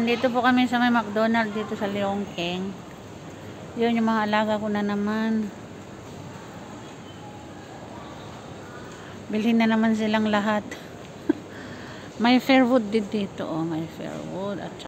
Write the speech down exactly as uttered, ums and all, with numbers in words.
nandito po kami sa may McDonald's dito sa Leongkeng. Yun yung mga alaga ko na naman. Bilhin na naman silang lahat. May Fairwood din dito, oh, may Fairwood at